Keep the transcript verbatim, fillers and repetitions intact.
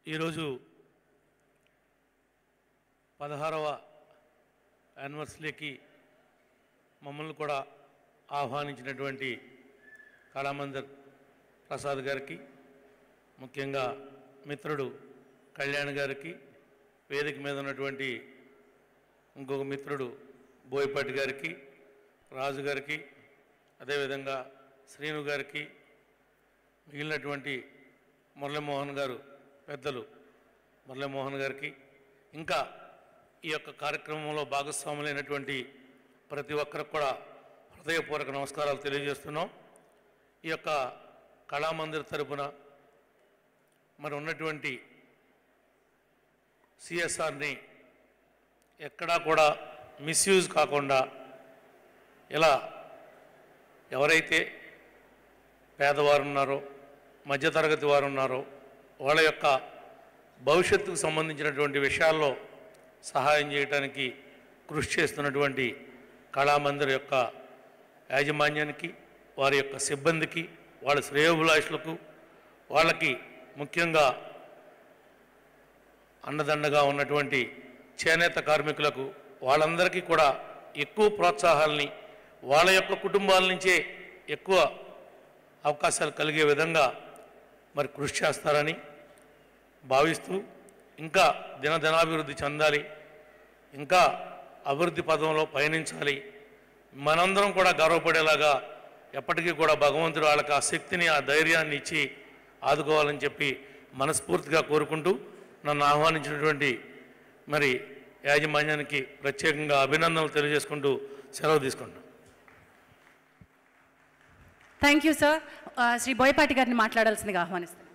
ఈరోజు పదహారవ యానివర్సరీకి మమ్మల్ని కూడా ఆహ్వానించినటువంటి కళామందిర్ ప్రసాద్ గారికి, ముఖ్యంగా మిత్రుడు కళ్యాణ్ గారికి, వేదిక మీద ఉన్నటువంటి ఇంకొక మిత్రుడు బోయపాటి గారికి, రాజు గారికి, అదేవిధంగా శ్రీను గారికి, మిగిలినటువంటి మురళీమోహన్ గారు పెద్దలు మురళీమోహన్ గారికి, ఇంకా ఈ యొక్క కార్యక్రమంలో భాగస్వాములైనటువంటి ప్రతి ఒక్కరికి కూడా హృదయపూర్వక నమస్కారాలు తెలియజేస్తున్నాం. ఈ యొక్క కళామందిర్ తరపున మరి ఉన్నటువంటి సిఎస్ఆర్ని ఎక్కడా కూడా మిస్యూజ్ కాకుండా, ఇలా ఎవరైతే పేదవారు ఉన్నారో, మధ్యతరగతి వారు ఉన్నారో వాళ్ళ యొక్క భవిష్యత్తుకు సంబంధించినటువంటి విషయాల్లో సహాయం చేయడానికి కృషి చేస్తున్నటువంటి కళామందిర్ యొక్క యాజమాన్యానికి, వారి యొక్క సిబ్బందికి, వాళ్ళ శ్రేయోభిలాషులకు, వాళ్ళకి ముఖ్యంగా అండదండగా ఉన్నటువంటి చేనేత కార్మికులకు, వాళ్ళందరికీ కూడా ఎక్కువ ప్రోత్సాహాలని వాళ్ళ యొక్క కుటుంబాల నుంచే ఎక్కువ అవకాశాలు కలిగే విధంగా మరి కృషి చేస్తారని భావిస్తూ, ఇంకా దినదినాభివృద్ధి చెందాలి, ఇంకా అభివృద్ధి పదంలో పయనించాలి, మనందరం కూడా గర్వపడేలాగా ఎప్పటికీ కూడా భగవంతుడు వాళ్ళకి ఆ శక్తిని, ఆ ధైర్యాన్ని ఇచ్చి ఆదుకోవాలని చెప్పి మనస్ఫూర్తిగా కోరుకుంటూ, నన్ను ఆహ్వానించినటువంటి మరి యాజమాన్యానికి ప్రత్యేకంగా అభినందనలు తెలియజేసుకుంటూ సెలవు తీసుకుంటాం. Thank you sir. Shri Boyapati గారిని మాట్లాడాల్సిందిగా ఆహ్వానిస్తాను.